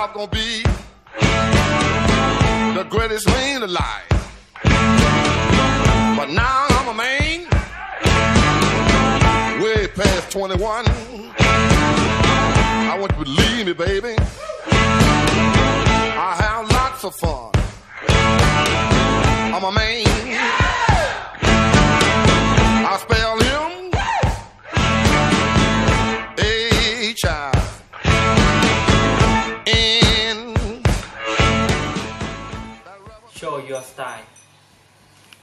was gonna be the greatest man alive. But now I'm a man, way past 21. I want you to believe me, baby. I have lots of fun. I'm a man.